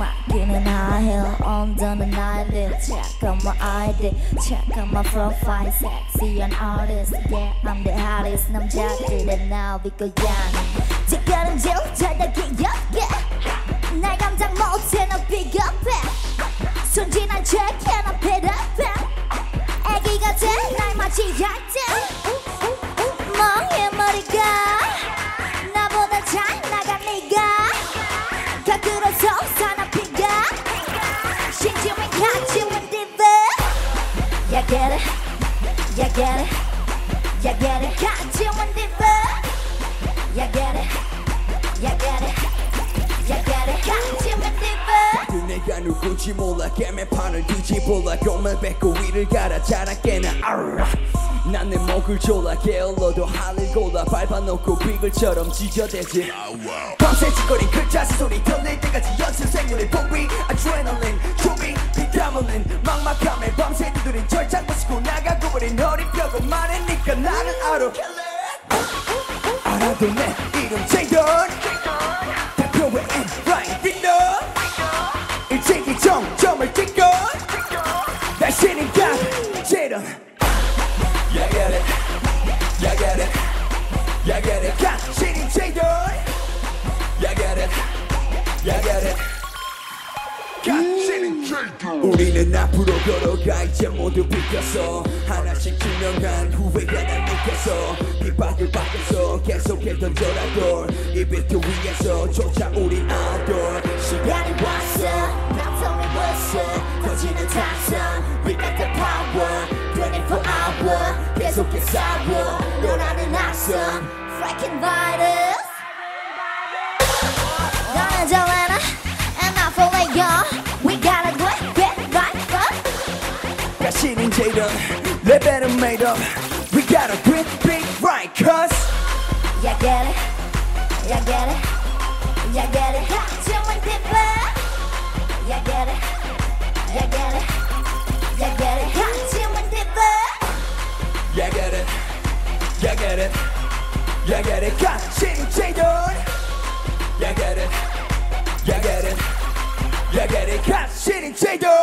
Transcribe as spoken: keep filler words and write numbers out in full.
맡기는 high 언더는 나이들 Check out my I D Check out my profile Sexy and artist Yeah I'm the hottest 남자들의 나비고 양 뒷걸음질 잘다 귀엽게 날 감당 못해 너 비겁해 순진한 척해 너 패답해 애기 같아 날 맞이할 때 멍해 머리가 나보다 잘 나가 네가 거꾸로 솟아나피가 신지면 가지면 디바 Yeah get it Yeah get it Yeah get it 가지면 디바 Yeah get it Yeah get it Yeah get it 가지면 디바 내가 누군지 몰라 개매판을 뒤집어라 꿈을 뱉고 위를 갈아 자랑깨나 난 내 목을 졸라 게을러도 하늘 골라 밟아놓고 비글처럼 지저대지 밤새 짓거린 글자스 소리 들릴 때까지 연습생들의 복비 아드레날린 준비 피땀 흘린 막막함에 밤새 두드린 절창 부수고 나가고 버린 허리뼈고 말했니까 나는 알아 알아도 내 이름 제이던 대표의 엠라인 빈너 일찍이 정점을 찍고 다시는 가제던 Yeah get it Yeah get it Yeah get it 가시는 제이던 Yeah get it Yeah get it 가시는 제이던 우리는 앞으로 걸어가 이제 모두 비켰어 하나씩 투명한 후회가 날 느꼈어 빗박을 바꿔서 계속해 던져라 돌이 비트 위에서 쫓아 우린 아돌 시간이 왔어 나통이 왔어 터지는 타선 We got the power twenty-four hour 계속해 싸워 너라는 악선 Freaking virus 너는 Joanna and I for Leo We gotta do it get it right up 가시는 제이던 레벨은 made up We gotta do it big right cause Yeah get it Yeah get it Yeah get it 가지면 디바 Yeah get it Yeah get it Yeah get it 가지면 디바 Yeah get it Yeah get it Yeah get it 가시는 제이던 Yeah get it Yeah get it Yeah get it 가시는 제이던